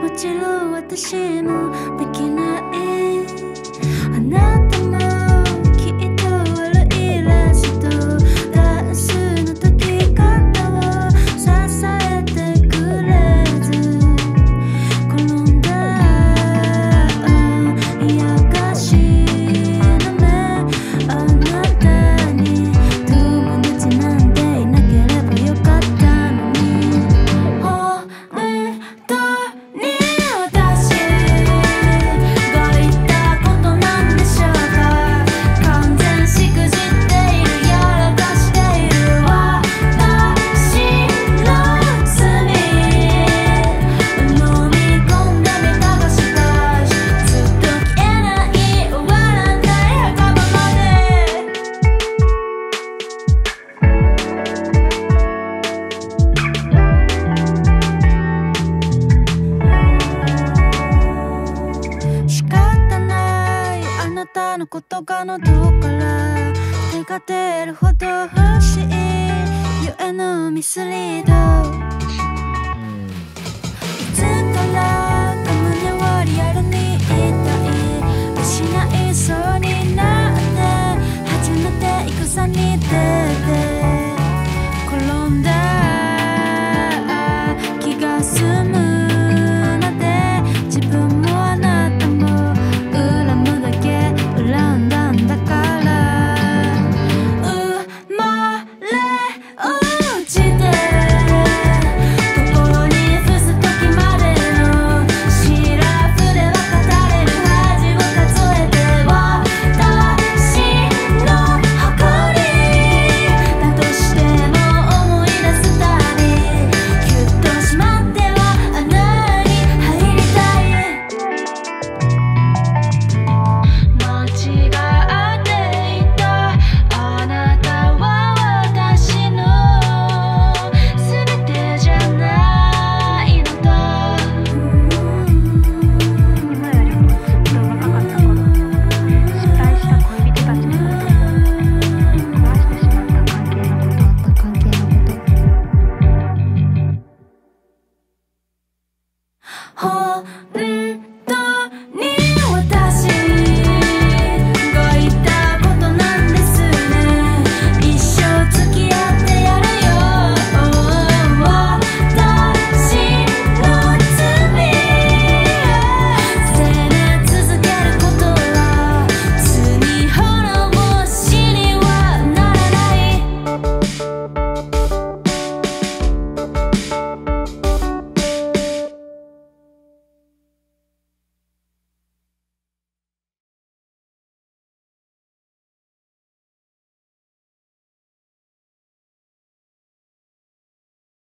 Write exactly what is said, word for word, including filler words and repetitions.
もちろん私もできない。あなたもきっと悪いらしいとダンスの時肩を支えてくれず転んだ。いやがしの目あなたに友達なんていなければよかったのに。本当に私が言ったことなんでしょうか。完全しくじっているやらかしている私の罪飲み込んでみたがしかしずっと消えない終わらない墓場まで。仕方ないあなたのことが喉から手が出るほど欲しいゆえのミスリード。いつからか胸をリアルに痛い失いそうになって初めて戦に出て転んだ気が済むまで自分もあなたも恨むだけ恨んだんだから生まれ落ちて心に伏す時までのシラフでは語れる恥を数えて私の誇りだとしても思い出すたびキュッとしまっては穴に入りたい。間違っていたあなたは私の全てじゃないのだ。 今よりもずっと若かった頃、失敗した恋人たちのこと、壊してしまった関係のこと、関係のこと。 本